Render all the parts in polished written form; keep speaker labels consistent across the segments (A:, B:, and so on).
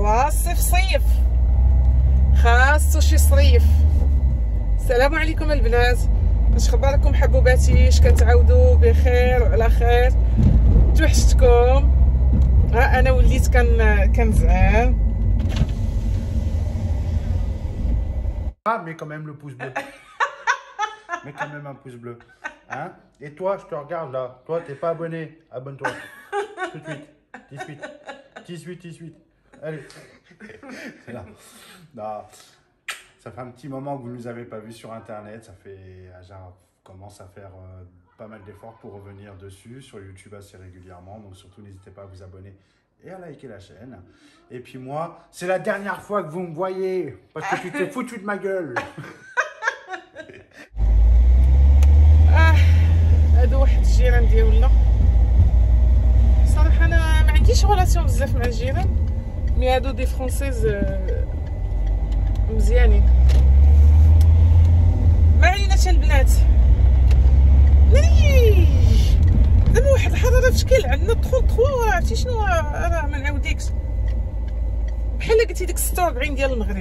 A: ايوا الصيف صيف خاصو شي صريف. السلام عليكم البنات، اش خباركم حبوباتي؟ اش كتعاودوا؟ بخير وعلى خير؟ توحشتكم. ها انا وليت كنزعم.
B: Ah, mais quand même le pouce bleu. Mais quand même un pouce bleu. Hein? Et toi, je te regarde là. Toi, t'es pas abonné. Abonne-toi. Tout de suite. 18. Allez. C'est là. Non. Ça fait un petit moment que vous ne nous avez pas vus sur Internet. Ça fait... Genre, commence à faire pas mal d'efforts pour revenir dessus. Sur YouTube assez régulièrement. Donc surtout, n'hésitez pas à vous abonner et à liker la chaîne. Et puis moi, c'est la dernière fois que vous me voyez. Parce que tu t'es foutu de ma gueule.
A: هادو واحد الجيران ديالنا. صراحه انا ما عنديش ريلاسيون بزاف مع الجيران، مي هادو دي فرونسيز مزيانين. ما عليناش البنات. دابا واحد الحراره في شكل عندنا 33. عرفتي شنو؟ راه ما نعاوديكش، بحال قلتي ديك 46 ديال المغرب.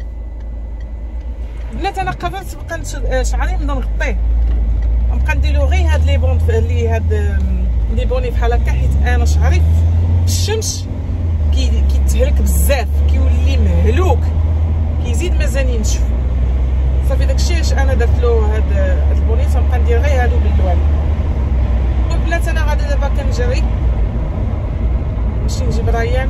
A: بنات انا قررت نبقى شعري نبدا نغطيه، نبقى نديرو غير هاد لي بون لي بوني بحال هكا، حيت انا شعري في الشمس كيتهلك بزاف، كيولي مهلوك، كيزيد مازال ينشف. صافي داكشي علاش انا درت له هاد البوني، تنبقى ندير غير هادو باللوان. البنات انا غادي دابا كنجري نمشي نجيب ريان.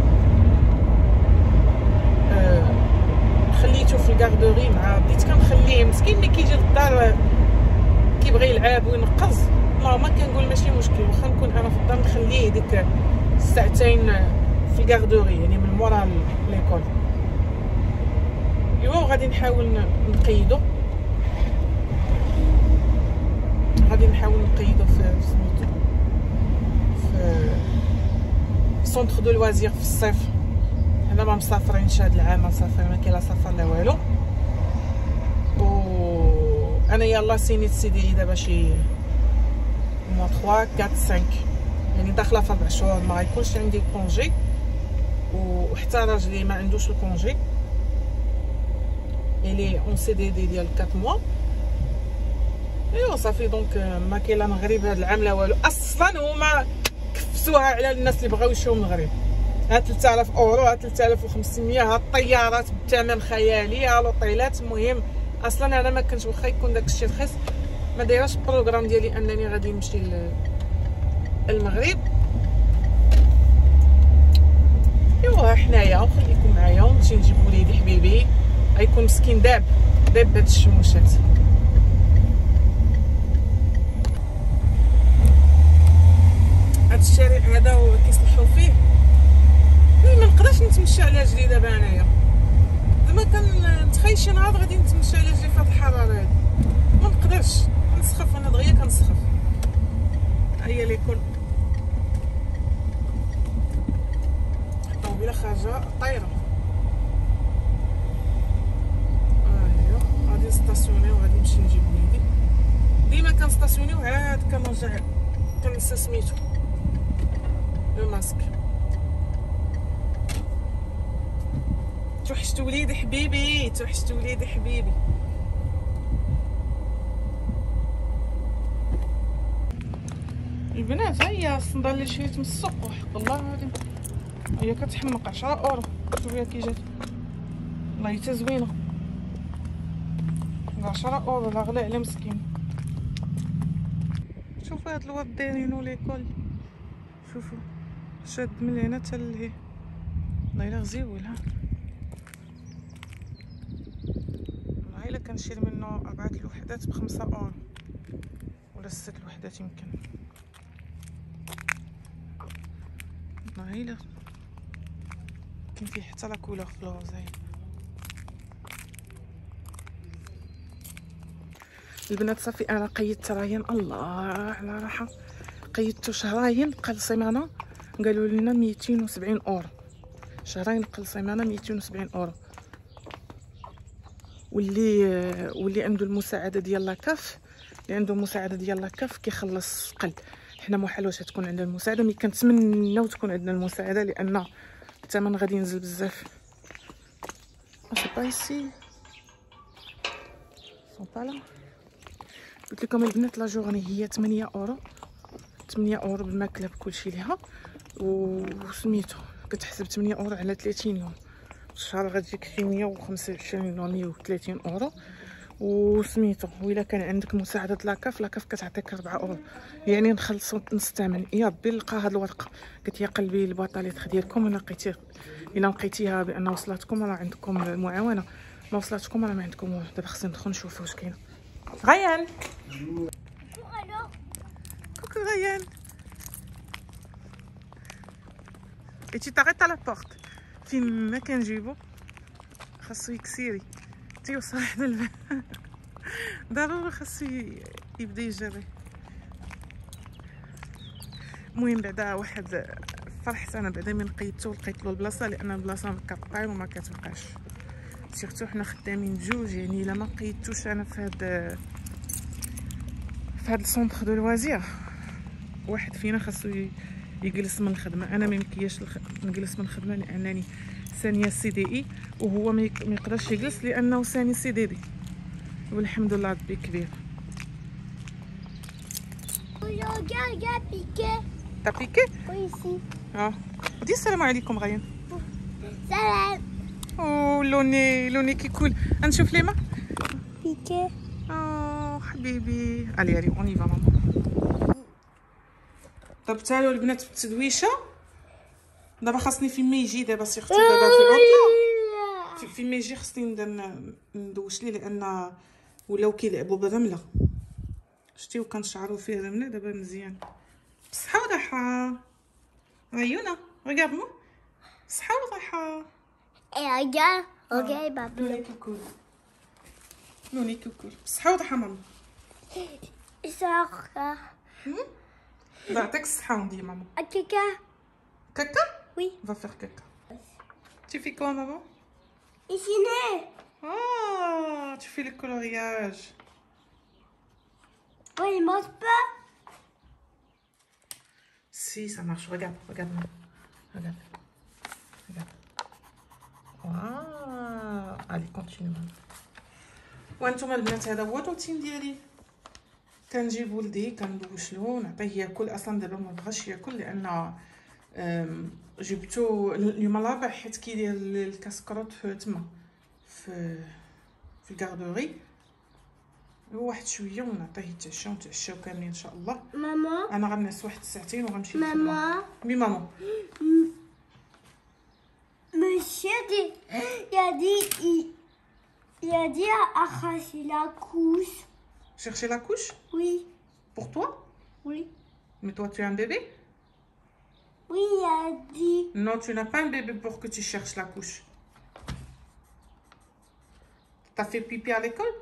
A: خليته في الكاردوري مع بديت كنخليه مسكين ملي كيجي للدار كيبغي يلعب وينقز. نورمال كنقول ماشي مشكل، واخا نكون انا في الدار نخليه ديك الساعتين في الكاردوري، يعني من مورا ليكول. ايوا غادي نحاول نقيدو، في سونتر دو لوازير في الصيف. حنا ما مسافرينش هاد العام، مسافرين ما كاين لا سفر لا والو. و انا يلاه سينيت سيدي دابا شي موا 3 4 5، يعني داخله في 4 شهور ما غيكونش عندي الكونجي، وحتى راجلي ما عندوش الكونجي، الي اون سي دي ديال 4 موا. ايوا صافي دونك ما كاين لا مغرب هاد العام لا والو. اصلا هما كفسوها على الناس اللي بغاو يمشيو المغرب. ها 3000 اورو، ها 3500، ها الطيارات بثمن خيالي، ها لوطيلات. المهم اصلا انا ما كنت، واخا يكون داكشي رخيص، ما دايراش البروغرام ديالي انني غادي نمشي المغرب. ايوا حنايا وخليكم معايا ونمشي نجيب وليدي حبيبي، غيكون مسكين داب هاد الشموشات. هاد الشارع هذا كيصلحوا فيه، ما نقدرش نتمشى على رجلي دابا انايا. زعما كنتخيل شي نهار غادي نتمشى على رجلي في هاد الحراره هادي، ما نقدرش، كنسخف انا دغيا كنسخف. هي ليكول الطوبيله خارجه طايره. غادي نستاسيوني وغادي نمشي نجيب وليدي. ديما كنستاسيونيو عاد كنرجع كنسى سميتو لو ماسك. توحشت وليدي حبيبي، البنات. هي الصندال اللي شريت من السوق وحق الله العظيم هي كتحمق 10 اورو. شوفيها كي جات، والله حتى زوينه. 10 اورو لا غلا على مسكين. شوفوا هاد الواد دايرينو ليكول، شوفوا شاد من هنا حتى لهي، والله الا غزيول. ها والله الا كنشري منه 4 الوحدات ب5 اورو ولا 6 الوحدات يمكن. والله الا كاين فيه حتى لا كولور فلوزاي. البنات صافي انا قيدت ريان، الله على راحه. قيدتو شهرين قل سيمانه، قالوا لنا 270 اورو. شهرين قل سيمانه 270 اورو. واللي عنده المساعده ديال لاكاف، كيخلص قل. حنا محال واش تكون عندنا المساعده، مي كنتمناو تكون عندنا المساعده، لان الثمن غادي ينزل بزاف. c'est pas ici. Ils sont pas là. قلت لكم البنات لا جورني هي 8 اورو 8 اورو بالماكله بكلشي ليها وسميتو كتحسب 8 اورو على 30 يوم الشهر غتجيك شي 125 ولا 130 اورو وسميتو وإلا كان عندك مساعده لاكاف كتعطيك 4 اورو يعني نخلصوا نص الثمن. يا ربي نلقى هاد الورقه قلت يا قلبي البطاليط ديالكم الا لقيتيها بان وصلتكم راه عندكم المعاونه ما وصلتكم راه ما عندكم والو. دابا خصنا ندخل نشوفوا واش كاينه. غيان كوكو غيان et tu t'arrêtes à la porte فين ما كنجيبو خاصو يكسيري تيوصل حدا الباب ضروري خاصو يبدا يجري. المهم بعدا واحد فرحت انا بعدا من لقيتو لقيت له البلاصه لان البلاصه كتطاير وما كتبقاش سيرتو حنا خدامين جوج يعني الا ما قيدتوش انا في هاد السونتر دو لوازير واحد فينا خاصو يجلس من الخدمه. انا ما يمكنياش نجلس من الخدمه لانني ثانيه سي دي اي وهو ما يقدرش يجلس لانه ثاني سي دي دي والحمد لله ربي كبير. T'as piqué?
C: Oui, ici.
A: Ah. Dis salam alaikum غيان.
C: Salam.
A: Oh لوني كي كول. نشوف لي ما
C: Piqué.
A: حبيبي. allez on y va maman. طبت له البنات بالتدويشه. دابا خاصني فين ما يجي دابا سيرتو دابا في العطله فين ما يجي خاصني ندوش ليه لان ولاو كيلعبوا بالرمله شتي وكان شعرو فيه رمله دابا مزيان. بصحه وراحه عيونه regarde moi بصحه وراحه.
C: Et regarde, papa.
A: لوني كوكول بصحه وراحه ماما.
C: Sors.
A: الله يعطيك الصحه وندي ماما.
C: Caca.
A: Caca?
C: Oui.
A: Va faire caca. Tu fais quoi, maman?
C: Ici, né.
A: Oh, tu fais le coloriage.
C: Oui, il mange pas.
A: Si, ça marche. Regarde, maman. Regarde. Waouh. Allez, continue, maman. وانتم البنات هذا هو الروتين ديالي. كنجيب ولدي كندوشلو نعطيه ياكل. اصلا دابا ما بغاش ياكل لان جبتو اليوم الرابع حيت كيدير الكاسكروط تما في الكاردوري واحد شويه ونعطيه يتعشى ونتعشاو كاملين ان شاء الله.
C: Maman.
A: انا غنعس واحد الساعتين وغنمشي
C: Maman.
A: مي مامون.
C: Monsieur il a dit à arracher la couche.
A: Chercher la couche?
C: Oui.
A: Pour toi?
C: Oui.
A: Mais toi tu as un bébé?
C: Oui, il a dit.
A: Non, tu n'as pas un bébé pour que tu cherches la couche. T'as fait pipi à l'école?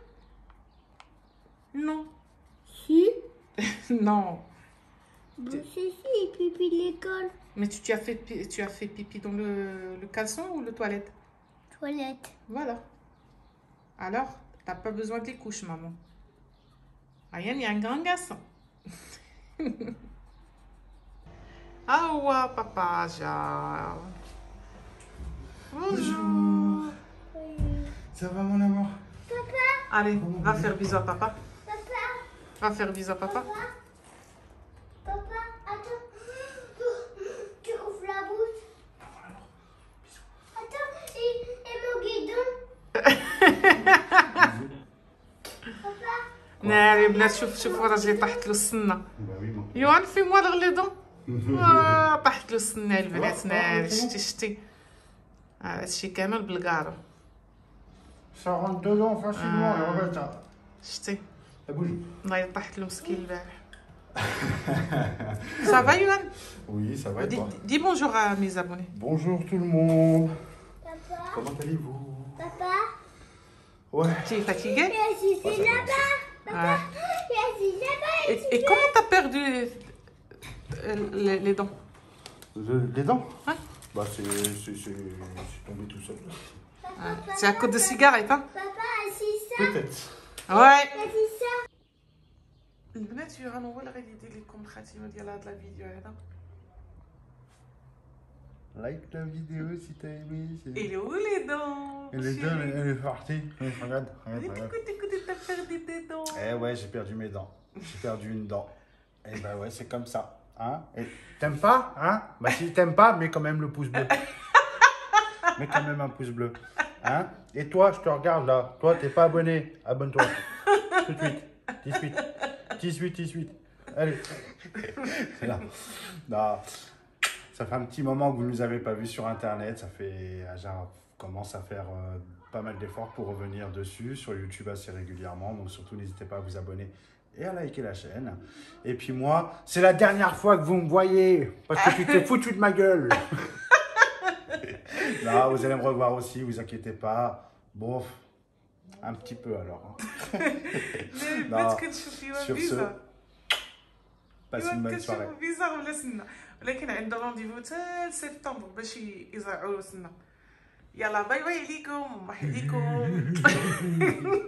A: Non.
C: Si.
A: Non.
C: Si, pipi l'école.
A: Mais tu as fait pipi dans le caleçon ou le toilette?
C: Toilette.
A: Voilà. Alors, t'as pas besoin de les couches, maman. Ryan, il y a un grand garçon. Ah ouais, papa, genre. Bonjour.
C: Oui.
B: Ça va, mon amour?
C: Papa.
A: Allez, va faire bisous à papa.
C: Papa.
A: Va faire bisous à papa.
C: Papa, attends. Tu ouvres la bouche. Attends, et mon guidon. Papa.
A: ناري يا بنات شوفوا راجلي طاحت له السنه.
B: Bah oui, bon.
A: يوان في موا الغليظون. طاحت له السنه البنات ناري شتي هادشي كامل بالكارو.
B: Ça rentre dedans facilement et regarde ça.
A: شتي
B: Ça bouge.
A: والله طاحت له مسكين البارح. Ça va Yohan?
B: Oui, ça va et toi?
A: Dis bonjour à mes abonnés.
B: Bonjour tout le monde.
C: Papa.
B: Comment allez-vous?
C: Papa.
B: Ouais.
A: Tu es fatigué?
C: Il y a Cici là-bas. Papa.
A: Ouais.
C: Il y a Cici là-bas.
A: Et comment t'as perdu les dents?
B: Les dents?
A: Ouais.
B: Bah c'est tombé tout seul.
A: C'est à cause de cigarette, hein?
C: Papa, c'est ça.
B: Peut-être.
A: Ouais.
C: C'est ça.
A: البنات يوهان هو اللي غادي يدير لكم الخاتمه ديال هاد الفيديو هذا.
B: Like la vidéo si t'as aimé.
A: Et où les dents?
B: Et les deux, elle est partie. Regarde, regarde. Eh ouais, j'ai perdu mes dents. J'ai perdu une dent. Eh ben ouais, c'est comme ça. Hein? Et t'aimes pas? Hein? Bah si t'aimes pas, mets quand même le pouce bleu. Mets quand même un pouce bleu. Hein? Et toi, je te regarde là. Toi, t'es pas abonné. Abonne-toi. Tout de suite. 18. Allez. Là. Non. Ça fait un petit moment que vous ne nous avez pas vus sur Internet. Ça fait... commence à faire pas mal d'efforts pour revenir dessus. Sur YouTube assez régulièrement. Donc surtout, n'hésitez pas à vous abonner et à liker la chaîne. Et puis moi, c'est la dernière fois que vous me voyez. Parce que tu t'es foutu de ma gueule. Non, vous allez me revoir aussi, vous inquiétez pas. Bon, un petit peu alors. Non, sur ce, passez une bonne soirée.
A: ولكن عنده رونديفو حتى سبتمبر باش يزرعوا سنة. يلا باي باي عليكم ومرحبا بكم.